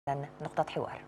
نقطة حوار.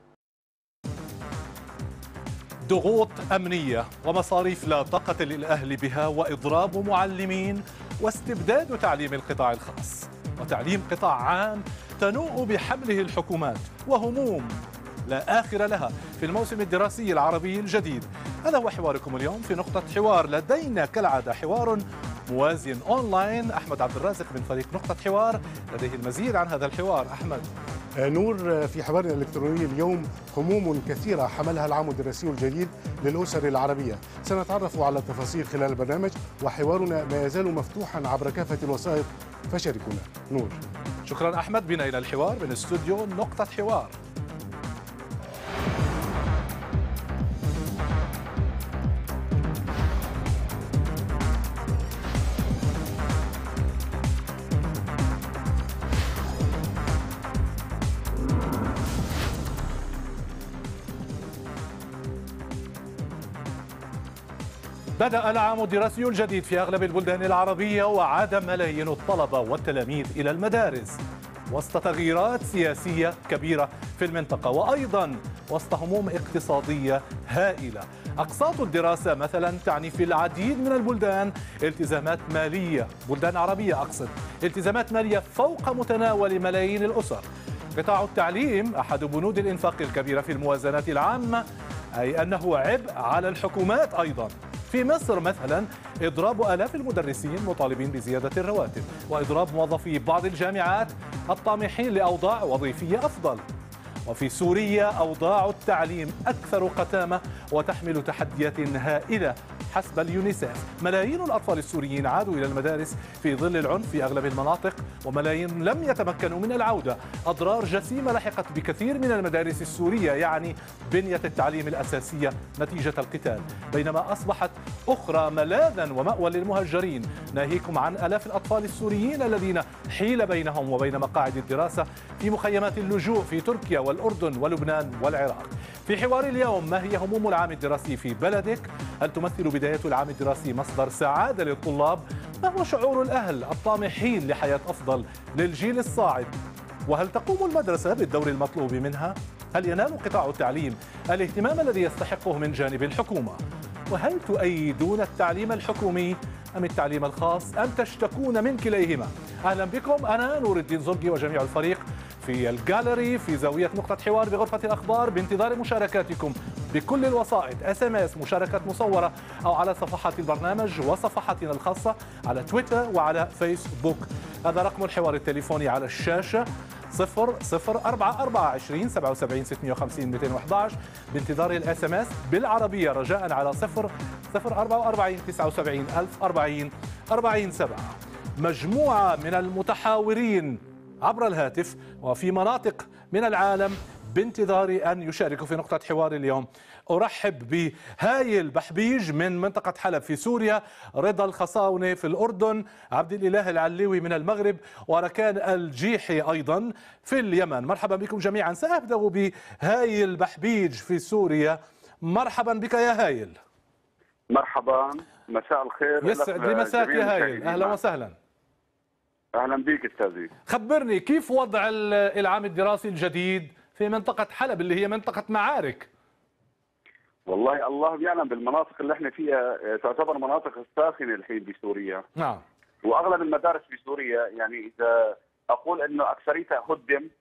ضغوط أمنية ومصاريف لا طاقة للأهل بها وإضراب معلمين واستبداد تعليم القطاع الخاص وتعليم قطاع عام تنوء بحمله الحكومات وهموم لا آخر لها في الموسم الدراسي العربي الجديد. هذا هو حواركم اليوم في نقطة حوار. لدينا كالعادة حوار موازي أونلاين. أحمد عبد الرازق من فريق نقطة حوار لديه المزيد عن هذا الحوار. أحمد. نور، في حوارنا الإلكتروني اليوم هموم كثيرة حملها العام الدراسي الجديد للأسر العربية. سنتعرف على التفاصيل خلال البرنامج، وحوارنا ما يزال مفتوحا عبر كافة الوسائط، فشاركونا. نور. شكرا أحمد. بنا إلى الحوار من استوديو نقطة حوار. بدأ العام الدراسي الجديد في أغلب البلدان العربية، وعاد ملايين الطلبة والتلاميذ إلى المدارس وسط تغييرات سياسية كبيرة في المنطقة، وأيضا وسط هموم اقتصادية هائلة. أقساط الدراسة مثلا تعني في العديد من البلدان التزامات مالية، بلدان عربية أقصد، التزامات مالية فوق متناول ملايين الأسر. قطاع التعليم أحد بنود الإنفاق الكبيرة في الموازنات العامة، أي أنه عبء على الحكومات أيضا. في مصر مثلا إضراب آلاف المدرسين مطالبين بزيادة الرواتب، وإضراب موظفي بعض الجامعات الطامحين لأوضاع وظيفية أفضل. وفي سوريا أوضاع التعليم أكثر قتامة وتحمل تحديات هائلة حسب اليونيسيف. ملايين الأطفال السوريين عادوا إلى المدارس في ظل العنف في أغلب المناطق، وملايين لم يتمكنوا من العودة. أضرار جسيمة لحقت بكثير من المدارس السورية، يعني بنية التعليم الأساسية نتيجة القتال، بينما أصبحت أخرى ملاذا ومأوى للمهجرين، ناهيكم عن آلاف الأطفال السوريين الذين حيل بينهم وبين مقاعد الدراسة في مخيمات اللجوء في تركيا والأردن ولبنان والعراق. في حوار اليوم، ما هي هموم العام الدراسي في بلدك؟ هل تمثل بداية العام الدراسي مصدر سعادة للطلاب؟ ما هو شعور الأهل الطامحين لحياة أفضل للجيل الصاعد؟ وهل تقوم المدرسة بالدور المطلوب منها؟ هل ينال قطاع التعليم الاهتمام الذي يستحقه من جانب الحكومة؟ وهل تؤيدون التعليم الحكومي أم التعليم الخاص أم تشتكون من كليهما؟ أهلا بكم. أنا نور الدين زرقي وجميع الفريق في الجاليري في زاوية نقطة حوار بغرفة الأخبار، بانتظار مشاركاتكم بكل الوسائط، SMS، مشاركات مصورة، أو على صفحات البرنامج وصفحاتنا الخاصة على تويتر وعلى فيسبوك. هذا رقم الحوار التليفوني على الشاشة 0044 77 650 211. بانتظار SMS بالعربية رجاء على 0044 79 1040 47. مجموعة من المتحاورين عبر الهاتف وفي مناطق من العالم بانتظار أن يشاركوا في نقطة حوار اليوم. أرحب بهايل بحبيج من منطقة حلب في سوريا، رضا الخصاونة في الأردن، عبد الإله العليوي من المغرب، وركان الجيحي أيضا في اليمن. مرحبا بكم جميعا. سأبدأ بهايل بحبيج في سوريا. مرحبا بك يا هايل. مرحبا، مساء الخير. يسعد لي مساك يا هايل. أهلا وسهلا. أهلا بك أستاذي. خبرني كيف وضع العام الدراسي الجديد في منطقة حلب اللي هي منطقة معارك؟ والله الله يعلم، بالمناطق اللي احنا فيها تعتبر مناطق ساخنة الحين بسوريا. نعم. وأغلب المدارس في سوريا، يعني إذا أقول إنه أكثريتها هدم،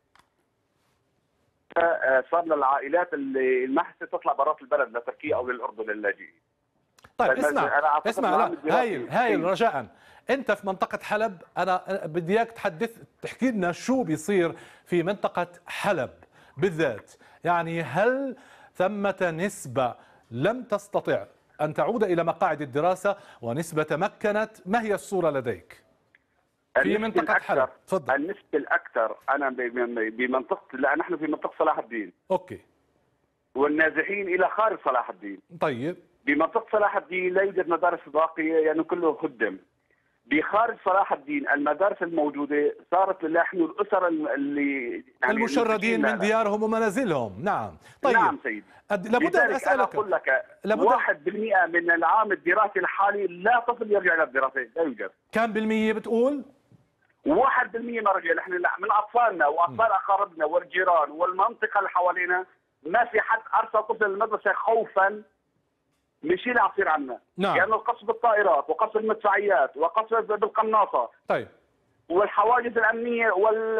صار للعائلات اللي ما حست تطلع برات البلد لتركيا أو للأردن للاجئين. طيب اسمع لا هايل رجاء، انت في منطقة حلب، انا بدي اياك تحكي لنا شو بيصير في منطقة حلب بالذات. يعني هل ثمة نسبة لم تستطع ان تعود الى مقاعد الدراسة ونسبة تمكنت؟ ما هي الصورة لديك في منطقة حلب؟ تفضل. النسبة الأكثر أنا بمنطقة، لا نحن في منطقة صلاح الدين. اوكي. والنازحين إلى خارج صلاح الدين. طيب. بمنطقة صلاح الدين لا يوجد مدارس باقية، يعني كله هدم. بخارج صلاح الدين المدارس الموجودة صارت لنحن الأسر اللي يعني المشردين من ديارهم ومنازلهم. نعم. طيب. نعم سيدي. لابد أن أسألك، أنا أقول لك 1% من العام الدراسي الحالي لا طفل يرجع إلى الدراسة، لا يوجد. كم بالمية بتقول؟ و1% ما رجع. احنا من اطفالنا واطفال اقاربنا والجيران والمنطقه اللي حوالينا ما في حد ارسل طفل للمدرسه خوفا من شيء اللي عم يصير عنا. نعم. لانه القصف بالطائرات وقصف المدفعيات وقصف بالقناصه طيب والحواجز الامنيه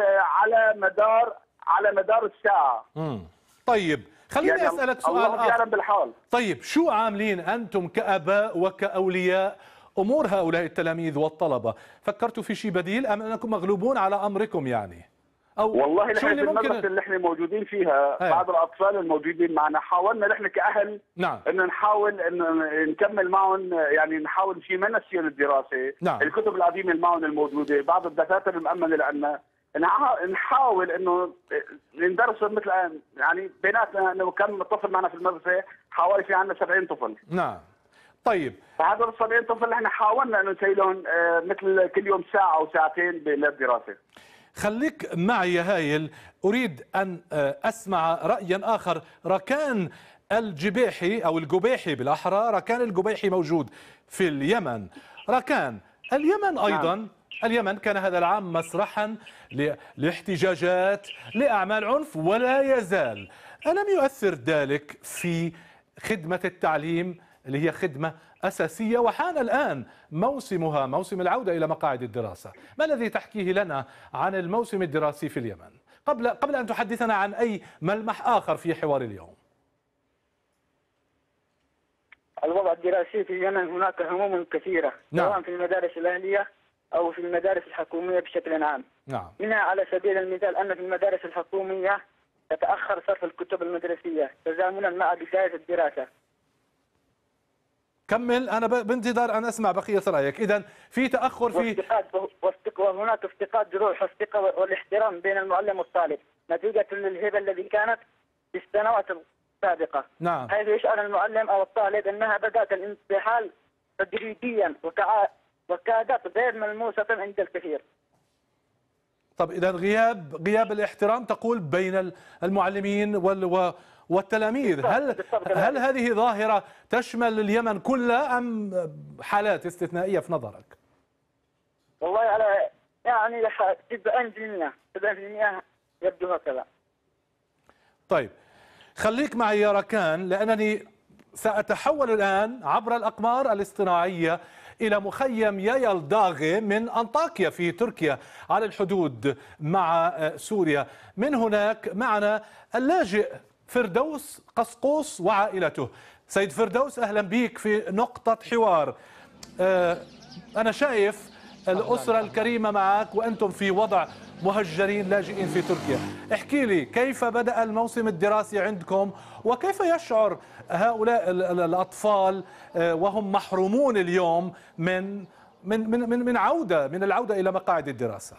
على مدار الساعه. طيب خليني يعني اسالك سؤال الله آخر. يعلم بالحال. طيب شو عاملين انتم كاباء وكاولياء امور هؤلاء التلاميذ والطلبه؟ فكرتوا في شيء بديل ام انكم مغلوبون على امركم يعني؟ او والله نحن شو في اللي ممكن؟ المدرسه اللي احنا موجودين فيها هي. بعض الاطفال الموجودين معنا حاولنا نحن كاهل نعم. انه نحاول انه نكمل معهم، يعني نحاول شيء ما نسيان الدراسه. نعم. الكتب القديمه اللي معهم الموجوده، بعض الدفاتر المؤمنه لنا، نحاول انه ندرس مثل يعني بيناتنا انه كم طفل معنا في المدرسه، حوالي في عندنا 70 طفل. نعم. طيب فهذول ال 70 طفل احنا حاولنا انه نسيلهم مثل كل يوم ساعه او ساعتين للدراسه. خليك معي يا هايل، أريد أن أسمع رأيا آخر. ركان الجبيحي أو الجبيحي بالأحرى، ركان الجبيحي موجود في اليمن. ركان اليمن أيضا اليمن كان هذا العام مسرحا لاحتجاجات، لأعمال عنف، ولا يزال. ألم يؤثر ذلك في خدمة التعليم اللي هي خدمة أساسية وحان الآن موسمها، موسم العودة إلى مقاعد الدراسة؟ ما الذي تحكيه لنا عن الموسم الدراسي في اليمن قبل أن تحدثنا عن أي ملمح آخر في حوار اليوم؟ الوضع الدراسي في اليمن هناك هموم كثيرة، سواء في المدارس الأهلية أو في المدارس الحكومية بشكل عام. نعم. منها على سبيل المثال أن في المدارس الحكومية يتأخر صرف الكتب المدرسية تزامنا مع بداية الدراسة. كمل، أنا بانتظار أن أسمع بقية رأيك. إذن في تأخر في وهناك افتقاد روح الثقة والاحترام بين المعلم والطالب نتيجة للهبة الذي كانت في السنوات السابقة. نعم. حيث يشعر المعلم أو الطالب أنها بدأت الانتحال تدريجيا وكادت غير ملموسة عند الكثير. طب إذا غياب الاحترام تقول بين المعلمين والتلاميذ. هل هذه ظاهرة تشمل اليمن كلها أم حالات استثنائية في نظرك؟ والله على يعني 70% يبدو هكذا. طيب خليك معي يا ركان، لأنني سأتحول الآن عبر الأقمار الاصطناعية إلى مخيم يايلداغي من أنطاكيا في تركيا على الحدود مع سوريا. من هناك معنا اللاجئ فردوس قسقوس وعائلته. سيد فردوس أهلا بك في نقطة حوار. أنا شايف الأسرة الكريمة معك وأنتم في وضع مهجرين لاجئين في تركيا. احكي لي كيف بدأ الموسم الدراسي عندكم وكيف يشعر هؤلاء الأطفال وهم محرومون اليوم من العودة إلى مقاعد الدراسة؟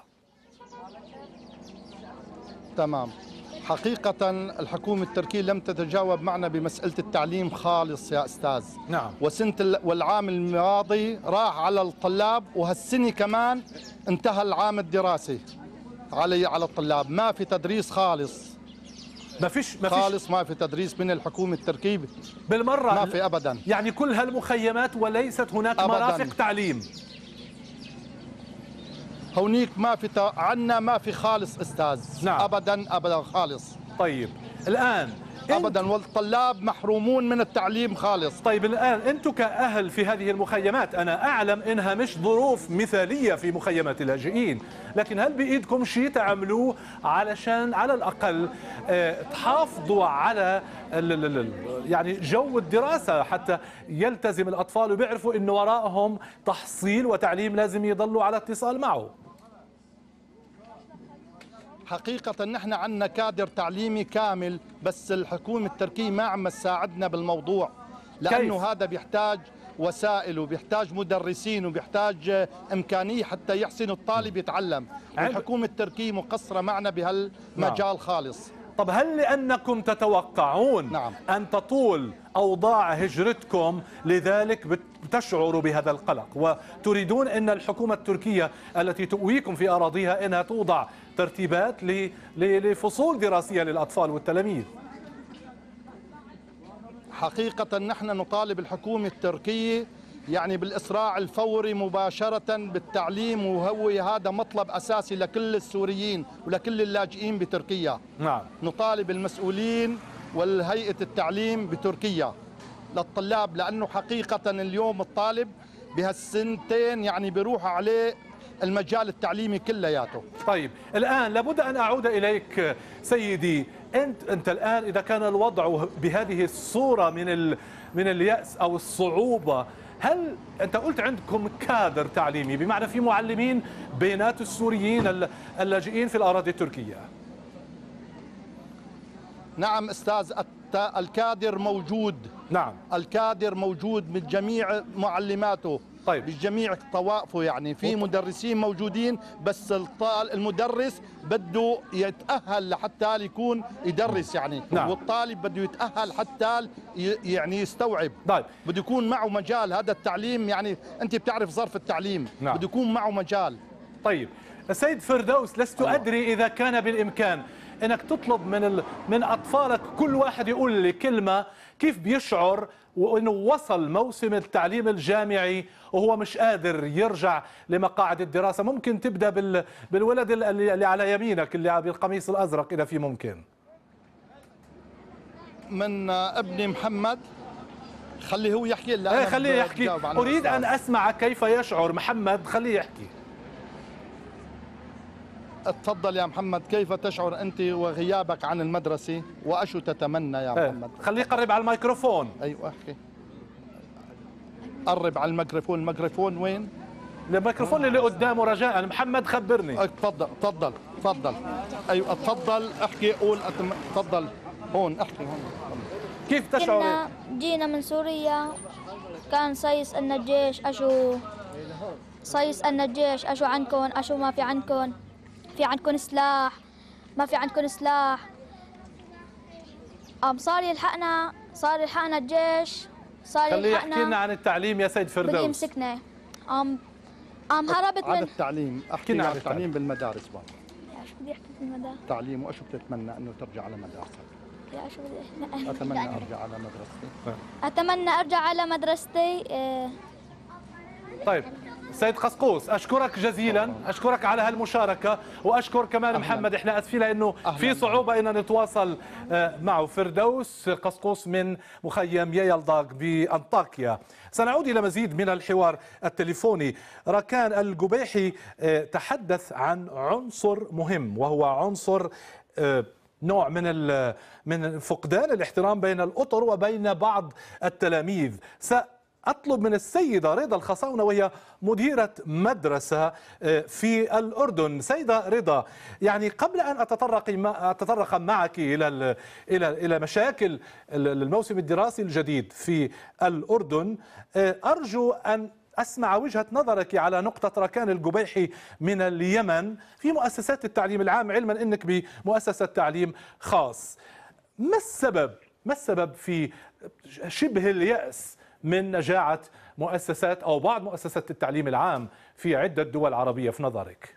تمام. حقيقة الحكومة التركية لم تتجاوب معنا بمسألة التعليم خالص يا أستاذ. نعم. والعام الماضي راح على الطلاب، وهالسنة كمان انتهى العام الدراسي على الطلاب. ما في تدريس خالص. ما فيش خالص، ما في تدريس من الحكومة التركية بالمرة. ما في أبدا. يعني كل هالمخيمات وليست هناك أبداً. مرافق تعليم؟ هونيك ما في عنا ما في خالص أستاذ. نعم. أبدا خالص. طيب الآن أبدا، والطلاب محرومون من التعليم خالص. طيب الآن أنتم كأهل في هذه المخيمات، أنا أعلم إنها مش ظروف مثالية في مخيمات اللاجئين، لكن هل بإيدكم شيء تعملوه علشان على الأقل تحافظوا على يعني جو الدراسة حتى يلتزم الأطفال وبيعرفوا إنه وراءهم تحصيل وتعليم لازم يضلوا على اتصال معه؟ حقيقة نحن عندنا كادر تعليمي كامل، بس الحكومة التركية ما عم تساعدنا بالموضوع، لأنه كيف؟ هذا بيحتاج وسائل وبيحتاج مدرسين وبيحتاج إمكانية حتى يحسن الطالب يتعلم. الحكومة التركية مقصرة معنا بهالمجال خالص. طب هل لأنكم تتوقعون نعم. أن تطول أوضاع هجرتكم لذلك بتشعروا بهذا القلق وتريدون أن الحكومة التركية التي تؤويكم في أراضيها أنها توضع ترتيبات لفصول دراسية للأطفال والتلاميذ؟ حقيقة نحن نطالب الحكومة التركية يعني بالإسراع الفوري مباشرة بالتعليم، وهو هذا مطلب أساسي لكل السوريين ولكل اللاجئين بتركيا. نعم. نطالب المسؤولين والهيئة التعليم بتركيا للطلاب، لأنه حقيقة اليوم الطالب بهالسنتين يعني بيروح عليه المجال التعليمي كلياته. طيب الآن لابد أن أعود إليك سيدي، أنت الآن إذا كان الوضع بهذه الصورة من اليأس أو الصعوبة، هل أنت قلت عندكم كادر تعليمي، بمعنى في معلمين بينات السوريين اللاجئين في الأراضي التركية؟ نعم أستاذ، الكادر موجود. نعم. الكادر موجود من جميع معلماته. طيب. بجميع طوائفه، يعني في مدرسين موجودين، بس المدرس بده يتأهل لحتى يكون يدرس يعني. نعم. والطالب بده يتأهل حتى يعني يستوعب. طيب. بده يكون معه مجال. هذا التعليم يعني أنت بتعرف ظرف التعليم. نعم. بده يكون معه مجال. طيب السيد فردوس، لست أدري إذا كان بالإمكان انك تطلب من اطفالك كل واحد يقول لي كلمه كيف بيشعر وانه وصل موسم التعليم الجامعي وهو مش قادر يرجع لمقاعد الدراسه. ممكن تبدا بالولد اللي على يمينك اللي بالقميص الازرق اذا في ممكن. من ابني محمد، خليه هو يحكي. لا خليه يحكي، اريد ان اسمع كيف يشعر محمد، خليه يحكي. تفضل يا محمد، كيف تشعر أنت وغيابك عن المدرسة وأشو تتمنى يا محمد؟ خليه يقرب على الميكروفون. أيوة احكي. قرب على الميكروفون. الميكروفون وين؟ الميكروفون اللي قدامه رجاء. محمد خبرني. تفضل تفضل تفضل. أيوة تفضل احكي. قول تفضل هون احكي هون. كيف تشعر؟ جينا من سوريا، كان صيص أن الجيش أشو صيص أن الجيش أشو عنكم، أشو ما في عنكم، في عندكم سلاح، ما في عندكم سلاح. صار يلحقنا الجيش، صار خليه يلحقنا. يحكي لنا عن التعليم يا سيد فردوس. بدي يمسكنا. هربت عن من التعليم. احكي عن التعليم بالمدارس بقى. شو بدي احكي بالمدارس؟ تعليم. وشو بتتمنى انه ترجع على مدرستك؟ يا شو بدي اتمنى ارجع على مدرستي. اتمنى ارجع على مدرستي. طيب سيد قسقوس، اشكرك جزيلا، اشكرك على هالمشاركه، واشكر كمان محمد. احنا اسفين لانه في صعوبه ان نتواصل معه. فردوس قسقوس من مخيم يايلداغ بانطاكيا. سنعود الى مزيد من الحوار التليفوني. راكان القبيحي تحدث عن عنصر مهم، وهو عنصر نوع من فقدان الاحترام بين الأطر وبين بعض التلاميذ. أطلب من السيدة رضا الخصاونة، وهي مديرة مدرسة في الأردن. سيدة رضا، يعني قبل أن أتطرق معك إلى مشاكل الموسم الدراسي الجديد في الأردن، أرجو أن أسمع وجهة نظرك على نقطة راكان القبيحي من اليمن في مؤسسات التعليم العام، علما أنك بمؤسسة تعليم خاص. ما السبب في شبه اليأس من نجاعة مؤسسات أو بعض مؤسسات التعليم العام في عدة دول عربية في نظرك؟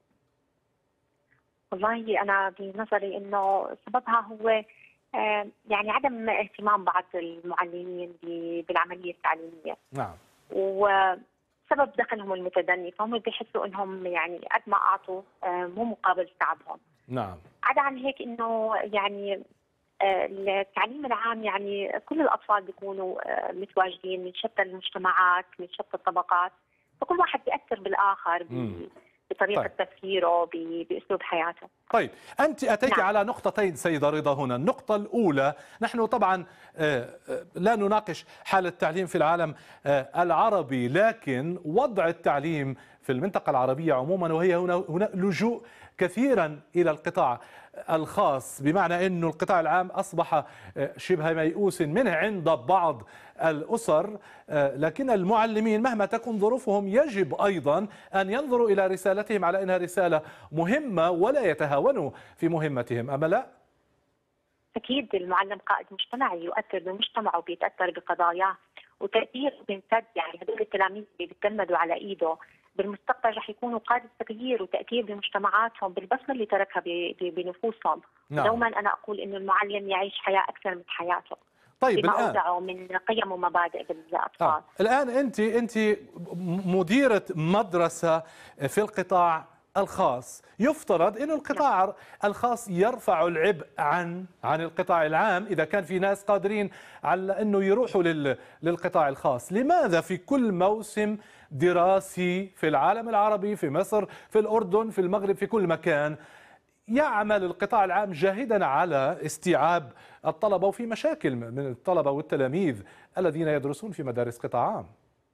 والله أنا بنظري إنه سببها هو يعني عدم اهتمام بعض المعلمين بالعملية التعليمية. نعم. وسبب دخلهم المتدني، فهم بيحسوا إنهم يعني قد ما أعطوا مو مقابل تعبهم. نعم. عدا عن هيك إنه يعني التعليم العام يعني كل الأطفال بيكونوا متواجدين من شتى المجتمعات، من شتى الطبقات، فكل واحد بيأثر بالآخر بطريقة تفكيره، بأسلوب حياته. طيب أنت أتيت نعم. على نقطتين سيدة رضا هنا. النقطة الأولى، نحن طبعا لا نناقش حال التعليم في العالم العربي، لكن وضع التعليم في المنطقة العربية عموما، وهي هنا لجوء كثيرا إلى القطاع الخاص، بمعنى أن القطاع العام أصبح شبه ميؤوس منه عند بعض الأسر. لكن المعلمين مهما تكن ظروفهم يجب أيضا أن ينظروا إلى رسالتهم على أنها رسالة مهمة ولا يتهاونوا في مهمتهم، أما لا؟ أكيد المعلم قائد مجتمعي، يؤثر بمجتمعه وبيتأثر بقضاياه، وتأثير بيمتد. يعني هذول التلاميذ اللي بيتلمذوا على إيده بالمستقبل رح يكونوا قادة تغيير وتأثير بمجتمعاتهم بالبصمة اللي تركها بنفوسهم. نعم. دوما أنا أقول إنه المعلم يعيش حياة أكثر من حياته. طيب بما الآن أودعوا من قيم ومبادئ بالأطفال. الآن أنت مديرة مدرسة في القطاع الخاص، يفترض أن القطاع الخاص يرفع العبء عن القطاع العام إذا كان في ناس قادرين على أنه يروحوا للقطاع الخاص. لماذا في كل موسم دراسي في العالم العربي، في مصر، في الأردن، في المغرب، في كل مكان، يعمل القطاع العام جاهدا على استيعاب الطلبة وفي مشاكل من الطلبة والتلاميذ الذين يدرسون في مدارس قطاع عام؟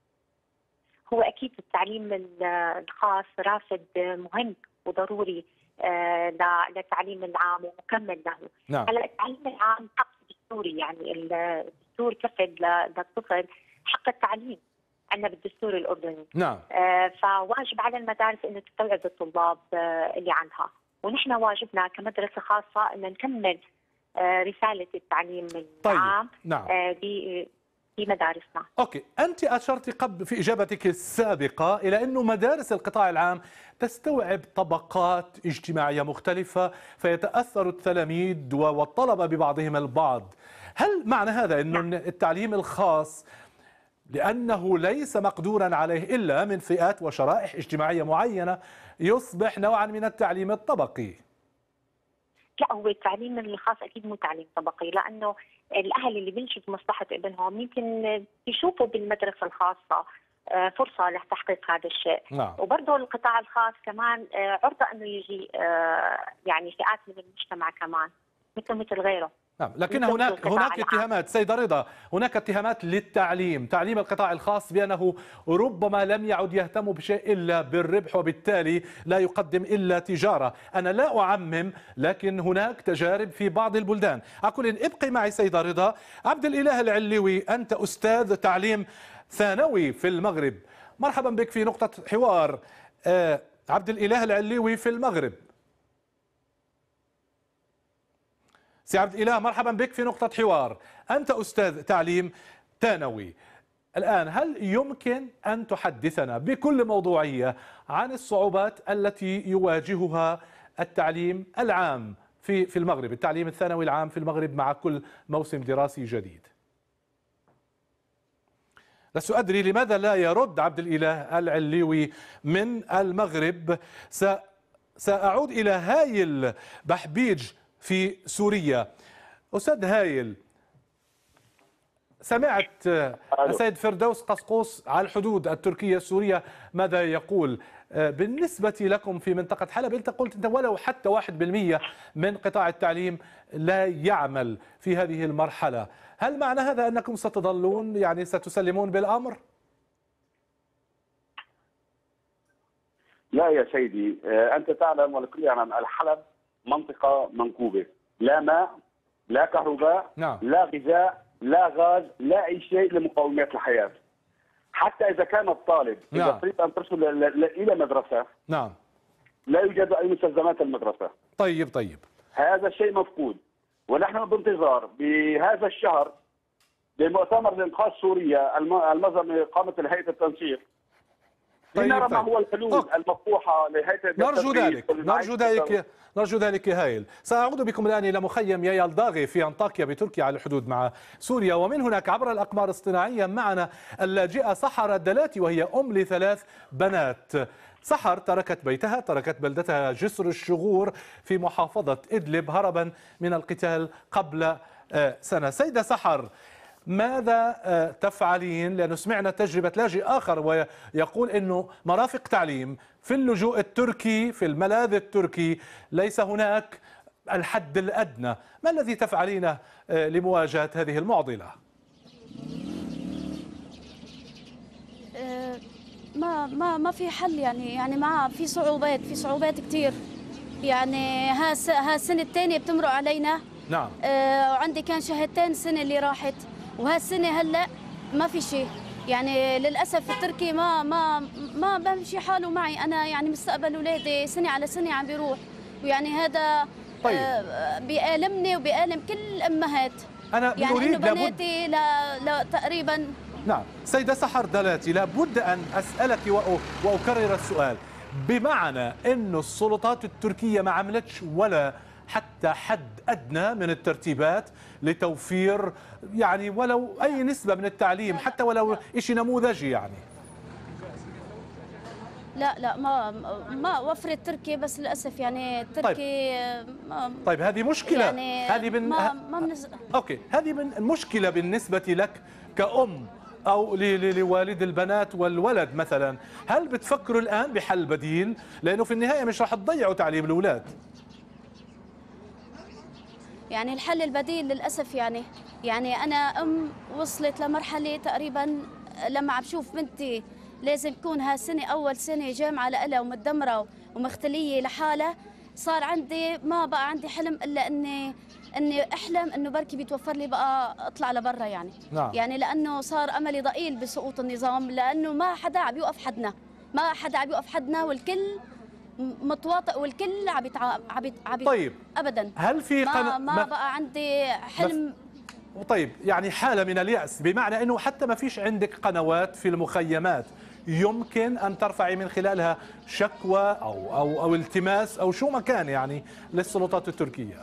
هو أكيد التعليم الخاص رافد مهم وضروري للتعليم العام ومكمل له. نعم. هلا التعليم العام حق دستوري، يعني الدستور كفل للطفل حق التعليم عندنا بالدستور الأردني. نعم. فواجب على المدارس أنه تستوعب الطلاب اللي عندها، ونحن واجبنا كمدرسة خاصة أن نكمل رسالة التعليم العام. نعم. في مدارسنا. أوكي، أنت أشرت قبل في إجابتك السابقة إلى أنه مدارس القطاع العام تستوعب طبقات اجتماعية مختلفة فيتأثر التلاميذ والطلبة ببعضهم البعض. هل معنى هذا أنه التعليم الخاص لأنه ليس مقدورا عليه إلا من فئات وشرائح اجتماعية معينة يصبح نوعا من التعليم الطبقي؟ لا، هو التعليم الخاص اكيد مو تعليم طبقي، لانه الاهل اللي بينشدوا مصلحه ابنهم يمكن يشوفوا بالمدرسه الخاصه فرصه لتحقيق هذا الشيء. نعم. وبرضه القطاع الخاص كمان عرضه انه يجي يعني فئات من المجتمع كمان مثل غيره. نعم، لكن هناك اتهامات سيدة رضا، هناك اتهامات تعليم القطاع الخاص بأنه ربما لم يعد يهتم بشيء إلا بالربح وبالتالي لا يقدم إلا تجارة. أنا لا أعمم، لكن هناك تجارب في بعض البلدان. أقول إن ابقي معي سيدة رضا. عبد الإله العليوي، أنت أستاذ تعليم ثانوي في المغرب، مرحبا بك في نقطة حوار. عبد الإله العليوي في المغرب. سي عبد الإله، مرحبا بك في نقطة حوار. أنت أستاذ تعليم ثانوي الآن، هل يمكن أن تحدثنا بكل موضوعية عن الصعوبات التي يواجهها التعليم العام في المغرب، التعليم الثانوي العام في المغرب مع كل موسم دراسي جديد؟ لست أدري لماذا لا يرد عبد الإله العليوي من المغرب. سأعود إلى هايل بحبيج في سوريا. أستاذ هايل، سمعت السيد فردوس قسقوس على الحدود التركية السورية ماذا يقول بالنسبة لكم في منطقة حلب؟ أنت قلت أنت ولو حتى 1% من قطاع التعليم لا يعمل في هذه المرحلة. هل معنى هذا أنكم ستظلون يعني ستسلمون بالأمر؟ لا يا سيدي، أنت تعلم والكل يعلم الحلب منطقة منكوبة، لا ماء، لا كهرباء، نعم. لا غذاء، لا غاز، لا أي شيء لمقومات الحياة. حتى إذا كان الطالب إذا تريد أن تصل إلى مدرسة، نعم، لا يوجد أي مستلزمات المدرسة. طيب هذا الشيء مفقود، ونحن بانتظار بهذا الشهر بمؤتمر لإنقاذ سوريا المظهر من إقامة هيئة التنسيق. لنرى ما هو الحلول المطروحة لهيئة نرجو ذلك يا هايل. سأعود بكم الآن إلى مخيم يايلداغي في أنطاكيا بتركيا على الحدود مع سوريا، ومن هناك عبر الأقمار الاصطناعية معنا اللاجئة سحر الدلاتي، وهي أم ل3 بنات. سحر تركت بيتها، تركت بلدتها جسر الشغور في محافظة إدلب هربا من القتال قبل سنة. سيدة سحر، ماذا تفعلين؟ لأنه سمعنا تجربة لاجئ آخر ويقول أنه مرافق تعليم في اللجوء التركي في الملاذ التركي ليس هناك الحد الأدنى. ما الذي تفعلينه لمواجهة هذه المعضلة؟ ما في حل، يعني ما في صعوبات كثير. يعني ها السنة الثانية بتمرق علينا. نعم. وعندي كان شهادتين السنة اللي راحت، وهالسنة هلا ما في شيء. يعني للأسف التركي ما بمشي حاله معي أنا، يعني مستقبل أولادي سنة على سنة عم بيروح، ويعني هذا طيب. بيألمني وبيألم كل الأمهات. أنا يعني أريد إنه بناتي لا تقريبا. نعم سيدة سحر دلاتي، لابد أن أسألك وأكرر السؤال، بمعنى أن السلطات التركية ما عملتش ولا حتى حد أدنى من الترتيبات لتوفير يعني ولو أي نسبة من التعليم، حتى ولو شيء نموذجي يعني؟ لا ما وفرت تركيا، بس للاسف يعني تركيا طيب هذه مشكله يعني هذه اوكي، هذه من المشكله بالنسبه لك كأم او لوالد البنات والولد مثلا. هل بتفكروا الان بحل بديل؟ لانه في النهايه مش رح تضيعوا تعليم الاولاد. يعني الحل البديل للاسف يعني انا ام وصلت لمرحله تقريبا لما عم بشوف بنتي لازم تكون هالسنة أول سنة جامعة لها ومتدمرة ومختلية لحالها، صار عندي ما بقى عندي حلم إلا إني أحلم إنه بركي بيتوفر لي بقى أطلع لبرا يعني. نعم. يعني لأنه صار أملي ضئيل بسقوط النظام، لأنه ما حدا عم يوقف حدنا، ما حدا عم يوقف حدنا، والكل متواطئ والكل عم طيب أبدا. هل في ما بقى عندي حلم. طيب يعني حالة من اليأس، بمعنى أنه حتى ما فيش عندك قنوات في المخيمات يمكن أن ترفعي من خلالها شكوى أو التماس أو شو ما كان يعني للسلطات التركية؟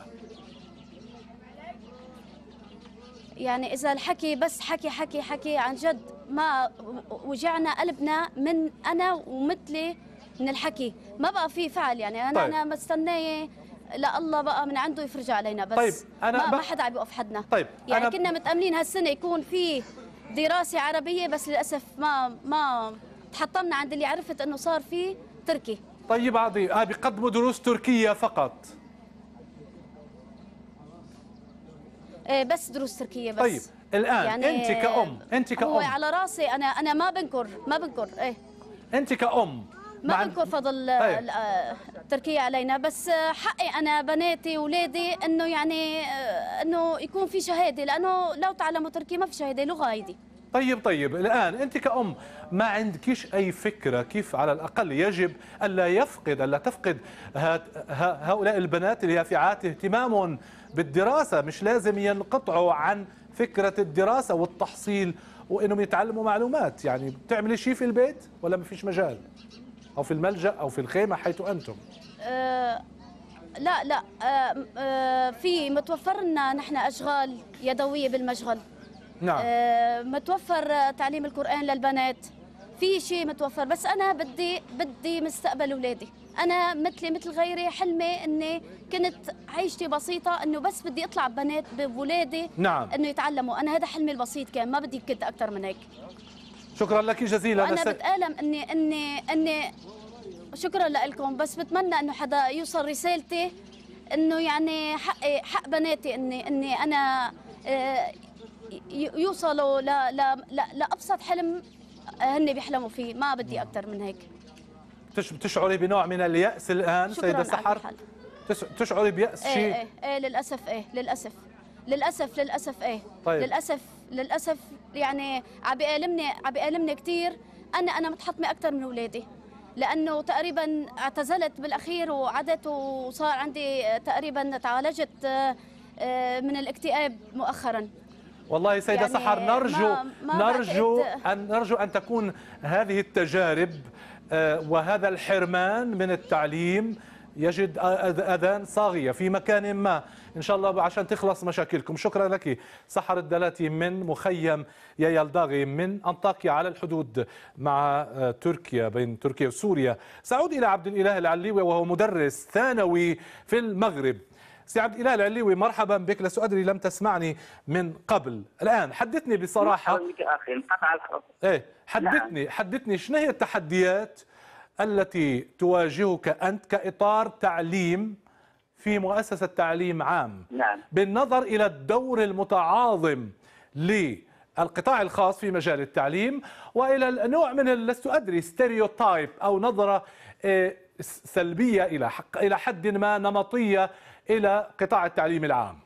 يعني إذا الحكي بس حكي عن جد، ما وجعنا قلبنا من أنا ومثلي من الحكي، ما بقى في فعل يعني. أنا مستنية لا الله بقى من عنده يفرج علينا، بس طيب ما حدا عم يوقف حدنا. طيب يعني كنا متأملين هالسنة يكون في دراسة عربية، بس للأسف ما تحطمنا عند اللي عرفت إنه صار في تركي. طيب عظيم. بيقدموا دروس تركية فقط؟ بس دروس تركية بس. طيب الآن يعني أنت كأم هو على راسي، أنا ما بنكر أنت كأم ما بنكر فضل تركيا علينا، بس حقي أنا بناتي وولادي إنه يعني إنه يكون في شهادة، لأنه لو تعلموا تركي ما في شهادة لغة هيدي. طيب الآن أنت كأم ما عندكيش أي فكرة كيف على الأقل يجب ألا تفقد هؤلاء البنات اليافعات اهتمام بالدراسة؟ مش لازم ينقطعوا عن فكرة الدراسة والتحصيل وإنهم يتعلموا معلومات. يعني بتعملي شيء في البيت ولا ما فيش مجال؟ أو في الملجأ أو في الخيمة حيث أنتم؟ لا في متوفر لنا نحن أشغال يدوية بالمشغل. نعم. متوفر تعليم القرآن للبنات، في شيء متوفر، بس أنا بدي مستقبل أولادي. أنا مثل غيري حلمي إني كنت عيشتي بسيطة، إنه بس بدي أطلع ببنات بولادي. نعم. إنه يتعلموا، أنا هذا حلمي البسيط كان، ما بدي كنت أكثر من هيك. شكرا لك جزيلا. أنا بتألم إني شكرا لكم، بس بتمنى إنه حدا يوصل رسالتي إنه يعني حق بناتي إني أنا يوصلوا لأبسط حلم هن بيحلموا فيه، ما بدي أكثر من هيك. تشعري بنوع من اليأس الآن سيدة سحر؟ تشعري بيأس شيء؟ للأسف طيب. للأسف يعني عم بيألمني كثير. أنا متحطمة أكثر من أولادي، لأنه تقريبا اعتزلت بالأخير وعدت، وصار عندي تقريبا تعالجت من الاكتئاب مؤخرا. والله سيدة يعني سحر نرجو أن تكون هذه التجارب وهذا الحرمان من التعليم يجد أذان صاغية في مكان ما إن شاء الله عشان تخلص مشاكلكم. شكرا لك سحر الدلاتي من مخيم يايلداغي من أنطاكيا على الحدود مع تركيا، بين تركيا وسوريا. سأعود إلى عبد الإله العليوي وهو مدرس ثانوي في المغرب. سي عبد الإله العليوي مرحبا بك. لست أدري لم تسمعني من قبل. الآن حدثني بصراحة. مرحبا بك أخي، انقطع الخط. حدثني شنو هي التحديات التي تواجهك أنت كإطار تعليم في مؤسسة تعليم عام؟ نعم. بالنظر إلى الدور المتعاظم للقطاع الخاص في مجال التعليم، وإلى النوع من لست أدري ستيريوتايب أو نظرة سلبية إلى حد ما نمطية إلى قطاع التعليم العام.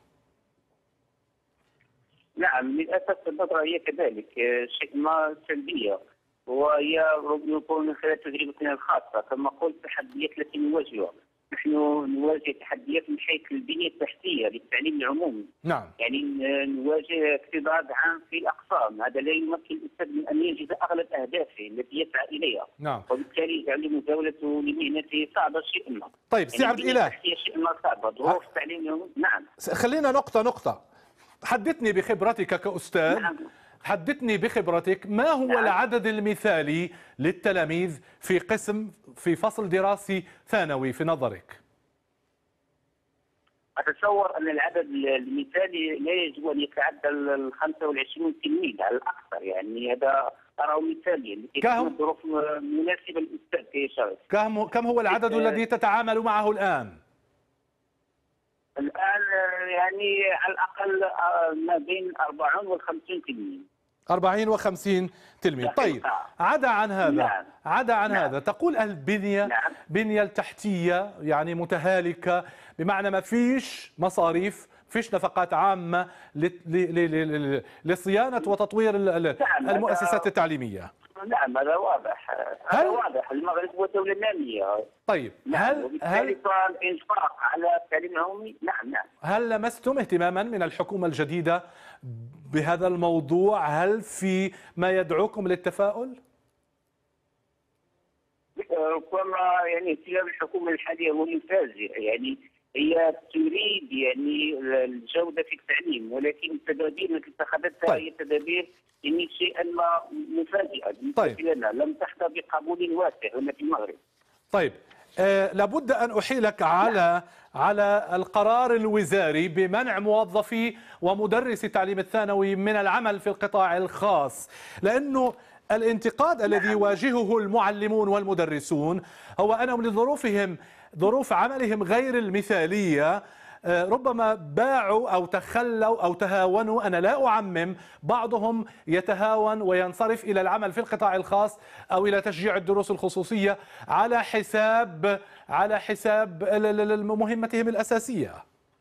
نعم للأسف النظرة هي كذلك شيء ما سلبية، وهي ربما يكون من خلال تجربتنا الخاصة كما قلت التحديات التي نواجهها. نحن نواجه تحديات من حيث البنيه التحتيه للتعليم العمومي. نعم. يعني نواجه اكتظاظ عام في الاقسام، هذا لا يمكن الاستاذ من ان ينجز اغلب اهدافه التي يسعى اليها. نعم. وبالتالي يجعل مزاولته لمهنته صعبه شيء ما. طيب سي عبد الاله. شيء ما صعبه، ظروف التعليم العمومي. نعم. خلينا نقطه. حدثني بخبرتك كأستاذ. نعم. حدثني بخبرتك ما هو نعم. العدد المثالي للتلاميذ في قسم في فصل دراسي ثانوي في نظرك؟ أتصور أن العدد المثالي لا يجب أن يتعدى ال 25 تلميذ على الأكثر، يعني هذا أراه مثاليا لكي تكون الظروف مناسبة للأستاذ كي يشارك. كم هو العدد الذي تتعامل معه الآن؟ الآن يعني على الأقل ما بين 40 و 50 تلميذ. 40 و 50 تلميذ. طيب عدا عن هذا نعم. عدا عن نعم. هذا تقول البنية نعم. بنية التحتية يعني متهالكة، بمعنى ما فيش مصاريف، فيش نفقات عامة لصيانة وتطوير المؤسسات التعليمية. نعم هذا واضح. هذا واضح. المغرب هو دولة نامية. طيب نعم. وبالتالي صار الإنفاق على التعليم العمومي. نعم. هل لمستم اهتماما من الحكومة الجديدة بهذا الموضوع؟ هل في ما يدعوكم للتفاؤل؟ ربما يعني اهتمام الحكومة الحالية هو مفاجئ، يعني هي تريد يعني الجودة في التعليم، ولكن التدابير التي اتخذتها هي تدابير يعني شيئا ما مفاجئة بالنسبة لنا، لم تحظى بقبول واسع هنا في المغرب. طيب لابد أن أحيلك على القرار الوزاري بمنع موظفي ومدرسي التعليم الثانوي من العمل في القطاع الخاص، لأنه الانتقاد الذي يواجهه المعلمون والمدرسون هو أنهم لظروفهم ظروف عملهم غير المثالية ربما باعوا أو تخلوا أو تهاونوا. أنا لا أعمم، بعضهم يتهاون وينصرف إلى العمل في القطاع الخاص أو إلى تشجيع الدروس الخصوصية على حساب مهمتهم الأساسية.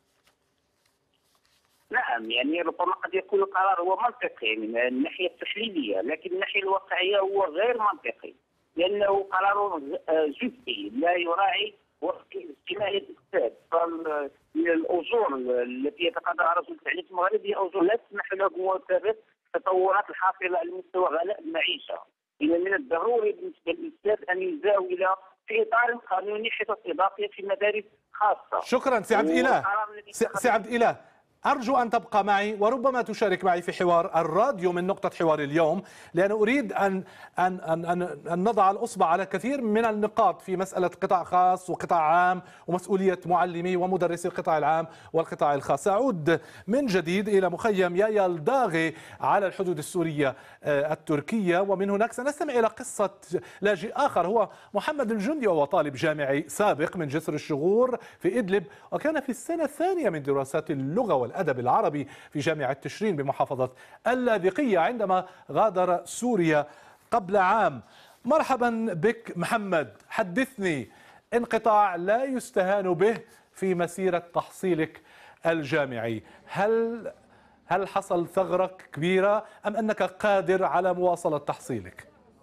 نعم يعني ربما قد يكون القرار هو منطقي من الناحية التحليلية، لكن الناجية الواقعية هو غير منطقي، لأنه قرار جزئي لا يراعي اجتماعية الاستاذ. فالأجور التي يتقاضاها رجل التعليم في المغرب هي أجور لا تسمح له بمواكبة التطورات الحاصلة على مستوى غلاء المعيشة. إذا من الضروري بالنسبة للأستاذ أن يزاول في إطار قانوني حصص إضافية في مدارس خاصة. شكرا سي عبد الإله. سي عبد الإله، أرجو أن تبقى معي وربما تشارك معي في حوار الراديو من نقطة حوار اليوم، لأن أريد أن نضع الأصبع على كثير من النقاط في مسألة قطاع خاص وقطاع عام ومسؤولية معلمي ومدرسي القطاع العام والقطاع الخاص. أعود من جديد إلى مخيم يايا الداغي على الحدود السورية التركية، ومن هناك سنستمع إلى قصة لاجئ آخر هو محمد الجندي، وهو طالب جامعي سابق من جسر الشغور في إدلب، وكان في السنة الثانية من دراسات اللغة والأدب العربي في جامعة تشرين بمحافظة اللاذقية عندما غادر سوريا قبل عام. مرحبا بك محمد، حدثني، انقطاع لا يستهان به في مسيرة تحصيلك الجامعي، هل حصل ثغرة كبيرة أم أنك قادر على مواصلة تحصيلك؟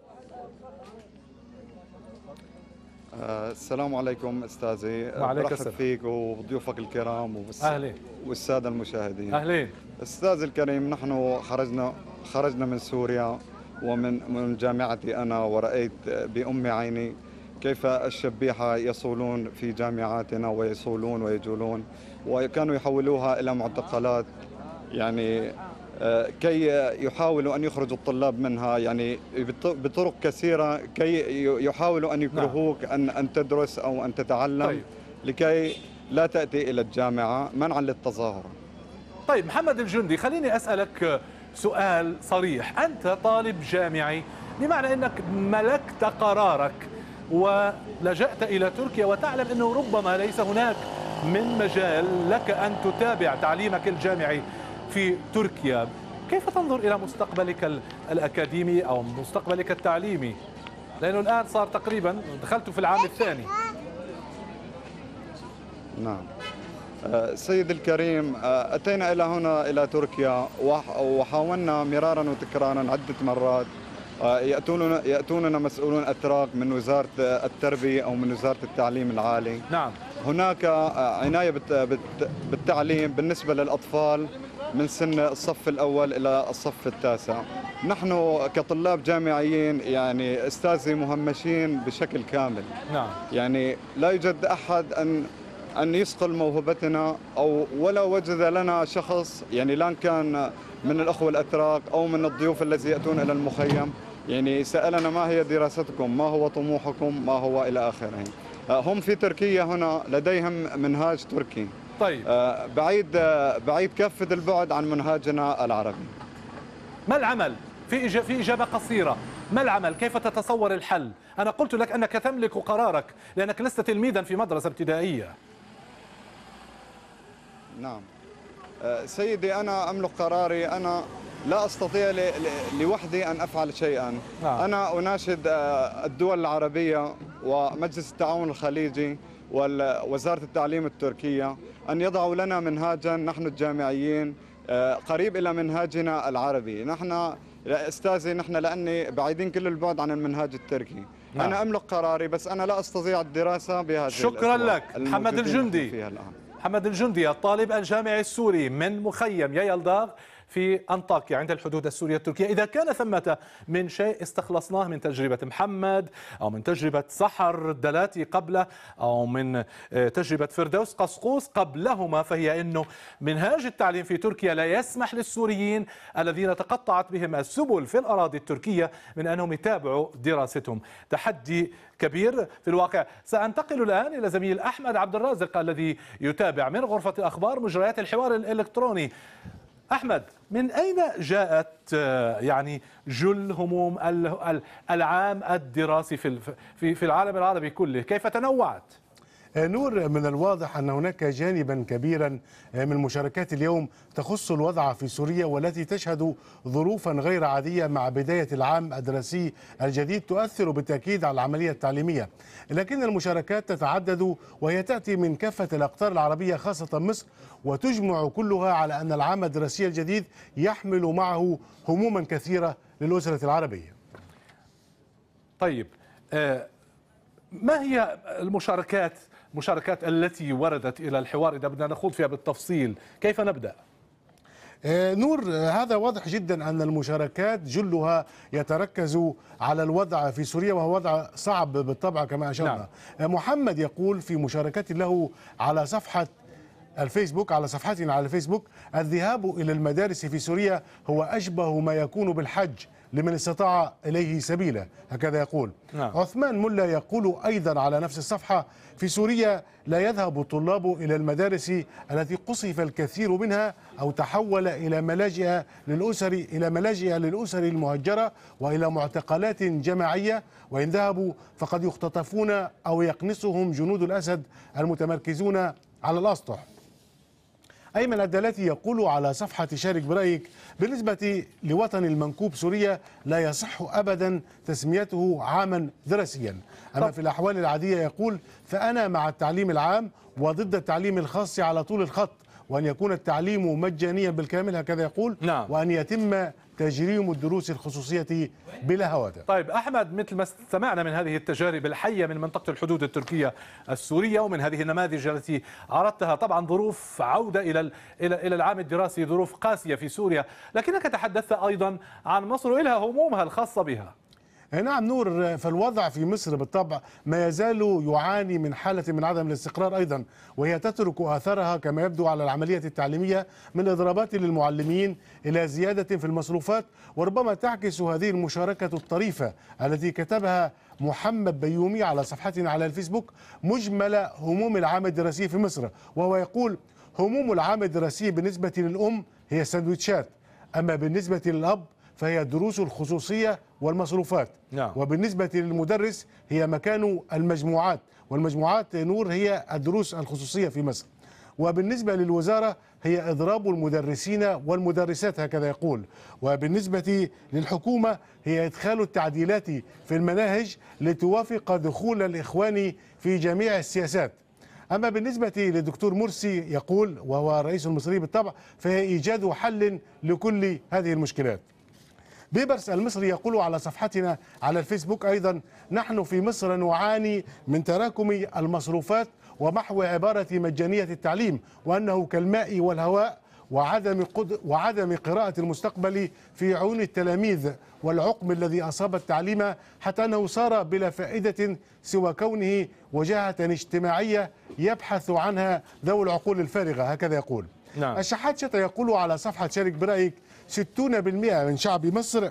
السلام عليكم أستاذي، برحب فيك وضيوفك الكرام والسادة المشاهدين. أهلين أستاذ الكريم، نحن خرجنا من سوريا ومن جامعتي أنا، ورأيت بأم عيني كيف الشبيحة يصولون في جامعاتنا ويصولون ويجولون، وكانوا يحولوها إلى معتقلات، يعني كي يحاولوا أن يخرجوا الطلاب منها يعني بطرق كثيرة، كي يحاولوا أن يكرهوك أن تدرس أو أن تتعلم. طيب. لكي لا تأتي إلى الجامعة منعا للتظاهر. طيب محمد الجندي، خليني أسألك سؤال صريح. أنت طالب جامعي، بمعنى أنك ملكت قرارك ولجأت إلى تركيا، وتعلم أنه ربما ليس هناك من مجال لك أن تتابع تعليمك الجامعي في تركيا. كيف تنظر إلى مستقبلك الأكاديمي أو مستقبلك التعليمي؟ لأنه الآن صار تقريبا دخلت في العام الثاني. نعم سيد الكريم، أتينا إلى هنا إلى تركيا وحاولنا مرارا وتكرارا عدة مرات. يأتوننا مسؤولون أتراك من وزارة التربية أو من وزارة التعليم العالي. نعم. هناك عناية بالتعليم بالنسبة للأطفال من سن الصف الأول إلى الصف التاسع. نحن كطلاب جامعيين يعني أستاذي مهمشين بشكل كامل. نعم. يعني لا يوجد أحد أن يصقل موهبتنا أو ولا وجد لنا شخص يعني لان كان من الأخوة الأتراك أو من الضيوف الذين يأتون إلى المخيم يعني سألنا ما هي دراستكم، ما هو طموحكم، ما هو إلى آخره. هم في تركيا هنا لديهم منهاج تركي. طيب. بعيد كافة البعد عن منهاجنا العربي. ما العمل؟ في إجابة قصيرة، ما العمل؟ كيف تتصور الحل؟ أنا قلت لك أنك تملك قرارك لأنك لست تلميذا في مدرسة ابتدائية. نعم سيدي، أنا أملك قراري، أنا لا أستطيع لوحدي أن أفعل شيئا. نعم. أنا أناشد الدول العربية ومجلس التعاون الخليجي ووزارة التعليم التركية أن يضعوا لنا منهاجا نحن الجامعيين قريب إلى منهاجنا العربي. نحن أستاذي نحن لأني بعيدين كل البعد عن المنهاج التركي. نعم. أنا أملك قراري بس أنا لا أستطيع الدراسة بهذه شكرا لك محمد الجندي. محمد الجندي الطالب الجامعي السوري من مخيم يايلداغ في أنطاكيا عند الحدود السورية التركية. إذا كان ثمة من شيء استخلصناه من تجربة محمد أو من تجربة سحر الدلاتي قبله أو من تجربة فردوس قسقوس قبلهما، فهي أنه منهاج التعليم في تركيا لا يسمح للسوريين الذين تقطعت بهم السبل في الأراضي التركية من أنهم يتابعوا دراستهم. تحدي كبير في الواقع. سأنتقل الآن إلى زميل أحمد عبد الرازق الذي يتابع من غرفة الأخبار مجريات الحوار الإلكتروني. أحمد، من أين جاءت يعني جل هموم العام الدراسي في العالم العربي كله؟ كيف تنوعت؟ نور، من الواضح أن هناك جانبا كبيرا من مشاركات اليوم تخص الوضع في سوريا والتي تشهد ظروفا غير عادية مع بداية العام الدراسي الجديد تؤثر بالتأكيد على العملية التعليمية، لكن المشاركات تتعدد وهي تأتي من كافة الأقطار العربية خاصة مصر، وتجمع كلها على أن العام الدراسي الجديد يحمل معه هموما كثيرة للأسرة العربية. طيب، ما هي المشاركات التي وردت إلى الحوار إذا بدنا نخوض فيها بالتفصيل؟ كيف نبدأ؟ نور، هذا واضح جدا أن المشاركات جلها يتركز على الوضع في سوريا، وهو وضع صعب بالطبع كما أشرنا. نعم. محمد يقول في مشاركة له على صفحة الفيسبوك، على صفحتنا على الفيسبوك: الذهاب إلى المدارس في سوريا هو أشبه ما يكون بالحج لمن استطاع إليه سبيلا، هكذا يقول. نعم. عثمان ملا يقول أيضا على نفس الصفحة: في سوريا لا يذهب الطلاب إلى المدارس التي قصف الكثير منها أو تحول إلى ملاجئ للأسر المهجرة وإلى معتقلات جماعية، وإن ذهبوا فقد يختطفون أو يقنصهم جنود الأسد المتمركزون على الأسطح. أيمن الدلاتي يقول على صفحة شارك برأيك: بالنسبة لوطن المنكوب سوريا لا يصح أبدا تسميته عاما دراسيا. أما في الأحوال العادية يقول: فأنا مع التعليم العام وضد التعليم الخاص على طول الخط، وأن يكون التعليم مجانيا بالكامل، هكذا يقول. نعم. وأن يتم تجريم الدروس الخصوصية بلا هوادة. طيب أحمد، مثل ما سمعنا من هذه التجارب الحية من منطقة الحدود التركية السورية ومن هذه النماذج التي عرضتها، طبعا ظروف عودة إلى العام الدراسي ظروف قاسية في سوريا، لكنك تحدثت أيضا عن مصر وإلها همومها الخاصة بها. نعم نور، فالوضع في مصر بالطبع ما يزال يعاني من حالة من عدم الاستقرار أيضا، وهي تترك آثارها كما يبدو على العملية التعليمية من إضرابات للمعلمين إلى زيادة في المصروفات. وربما تعكس هذه المشاركة الطريفة التي كتبها محمد بيومي على صفحتنا على الفيسبوك مجمل هموم العام الدراسي في مصر، وهو يقول: هموم العام الدراسي بالنسبة للأم هي السندوتشات، أما بالنسبة للأب فهي الدروس الخصوصية والمصروفات. نعم. وبالنسبة للمدرس هي مكان المجموعات، والمجموعات نور هي الدروس الخصوصية في مصر. وبالنسبة للوزارة هي إضراب المدرسين والمدرسات، هكذا يقول. وبالنسبة للحكومة هي إدخال التعديلات في المناهج لتوافق دخول الإخوان في جميع السياسات. أما بالنسبة للدكتور مرسي يقول، وهو رئيس المصري بالطبع، فهي إيجاد حل لكل هذه المشكلات. بيبرس المصري يقول على صفحتنا على الفيسبوك أيضا: نحن في مصر نعاني من تراكم المصروفات ومحو عبارة مجانية التعليم وأنه كالماء والهواء وعدم قراءة المستقبل في عيون التلاميذ والعقم الذي أصاب التعليم حتى أنه صار بلا فائدة سوى كونه وجاهة اجتماعية يبحث عنها ذوي العقول الفارغة، هكذا يقول. نعم. الشحات شتا يقول على صفحة شارك برأيك 60% من شعب مصر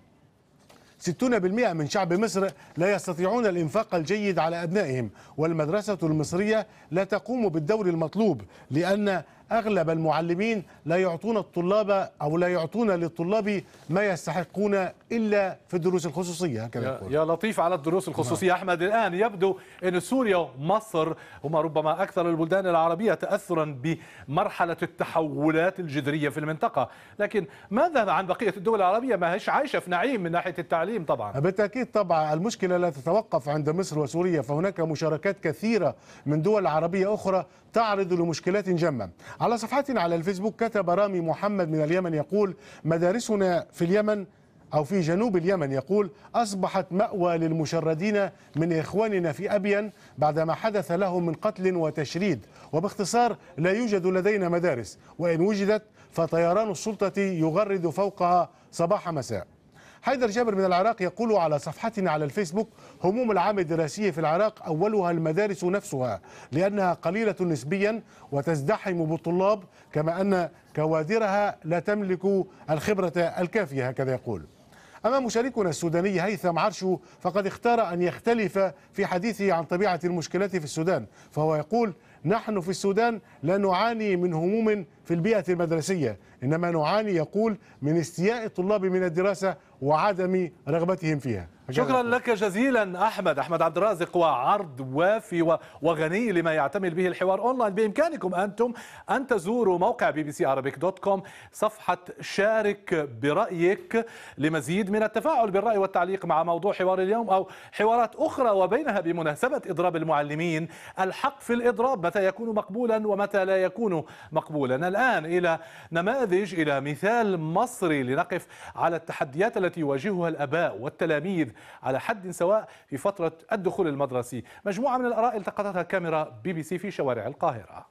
60% من شعب مصر لا يستطيعون الإنفاق الجيد على أبنائهم، والمدرسة المصرية لا تقوم بالدور المطلوب لأن أغلب المعلمين لا يعطون الطلاب أو لا يعطون للطلاب ما يستحقون إلا في الدروس الخصوصية، هكذا يقول. يا لطيف على الدروس الخصوصية. أحمد، الآن يبدو أن سوريا ومصر هما ربما أكثر البلدان العربية تأثرا بمرحلة التحولات الجذرية في المنطقة، لكن ماذا عن بقية الدول العربية؟ ما هيش عايشة في نعيم من ناحية التعليم طبعا. بالتأكيد طبعا المشكلة لا تتوقف عند مصر وسوريا، فهناك مشاركات كثيرة من دول عربية أخرى تعرض لمشكلات جمة. على صفحتنا على الفيسبوك كتب رامي محمد من اليمن يقول: مدارسنا في اليمن أو في جنوب اليمن يقول أصبحت مأوى للمشردين من إخواننا في أبين بعدما حدث لهم من قتل وتشريد، وباختصار لا يوجد لدينا مدارس، وإن وجدت فطيران السلطة يغرد فوقها صباح مساء. حيدر جابر من العراق يقول على صفحتنا على الفيسبوك: هموم العام الدراسي في العراق أولها المدارس نفسها لأنها قليلة نسبيا وتزدحم بالطلاب، كما أن كوادرها لا تملك الخبرة الكافية، هكذا يقول. أما مشاركنا السوداني هيثم عرشو فقد اختار أن يختلف في حديثه عن طبيعة المشكلات في السودان، فهو يقول: نحن في السودان لا نعاني من هموم في البيئة المدرسية، إنما نعاني يقول من استياء الطلاب من الدراسة وعدم رغبتهم فيها. شكرا لك جزيلا أحمد عبد الرازق، وعرض وافي وغني لما يعتمد به الحوار أونلاين. بإمكانكم أنتم أن تزوروا موقع bbcarabic.com صفحة شارك برأيك لمزيد من التفاعل بالرأي والتعليق مع موضوع حوار اليوم أو حوارات أخرى، وبينها بمناسبة إضراب المعلمين الحق في الإضراب، متى يكون مقبولا ومتى لا يكون مقبولا. الآن إلى نماذج، إلى مثال مصري لنقف على التحديات التي يواجهها الآباء والتلاميذ على حد سواء في فترة الدخول المدرسي. مجموعة من الآراء التقطتها كاميرا BBC في شوارع القاهرة.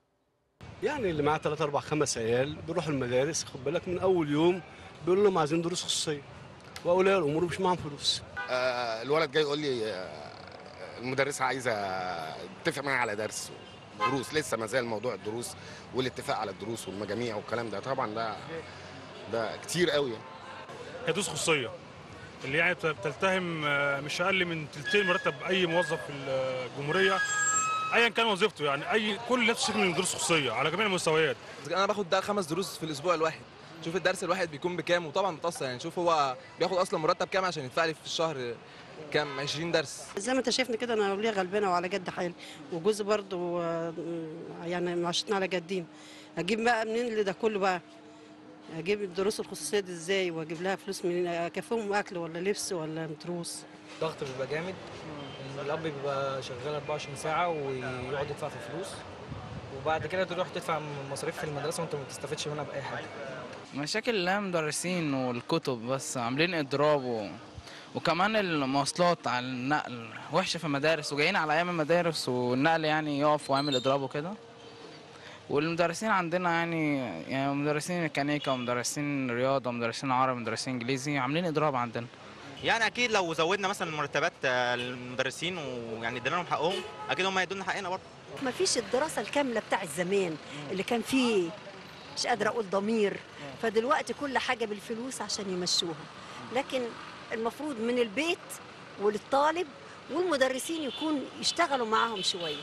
يعني اللي معاه 3 4 5 عيال بيروحوا المدارس، خد بالك من أول يوم بيقولوا لهم عايزين دروس خصوصية، وأولياء الأمور مش معاهم فلوس. الولد جاي يقول لي المدرسة عايزة تتفق معايا على درس دروس، لسه ما زال موضوع الدروس والاتفاق على الدروس والمجاميع والكلام ده، طبعا ده كتير قوي. هي دروس خصوصية اللي يعني بتلتهم مش اقل من ثلثين مرتب اي موظف في الجمهوريه ايا كان وظيفته، يعني كل الناس تشتكي من دروس خصوصيه على جميع المستويات. انا باخد ده 5 دروس في الاسبوع الواحد، شوف الدرس الواحد بيكون بكام، وطبعا بتاثر يعني. شوف هو بياخد اصلا مرتب كام عشان يدفع لي في الشهر كام، 20 درس. زي ما انت شايفني كده انا وليه غلبانه وعلى جد حالي، وجوزي برضه يعني معاشتنا على جدين. اجيب بقى منين اللي ده كله بقى؟ اجيب الدروس الخصوصيه دي ازاي واجيب لها فلوس منين؟ اكفيهم اكل ولا لبس ولا متروس؟ ضغط بيبقى جامد، الاب بيبقى شغال 24 ساعه ويقعد يدفع في فلوس، وبعد كده تروح تدفع مصاريف في المدرسه وانت ما بتستفادش منها باي حاجه. مشاكل المدرسين والكتب بس عاملين اضراب وكمان المواصلات على النقل وحشه في المدارس، وجايين على ايام المدارس والنقل يعني يقف ويعمل اضراب وكده. والمدرسين عندنا يعني مدرسين ميكانيكا ومدرسين رياضه ومدرسين عربي ومدرسين انجليزي عاملين اضراب عندنا. يعني اكيد لو زودنا مثلا مرتبات المدرسين ويعني ادينا لهم حقهم اكيد هم هيدوا لنا حقنا برضه. ما فيش الدراسه الكامله بتاع الزمان اللي كان فيه مش قادره اقول ضمير، فدلوقتي كل حاجه بالفلوس عشان يمشوها، لكن المفروض من البيت وللطالب والمدرسين يكون يشتغلوا معاهم شويه.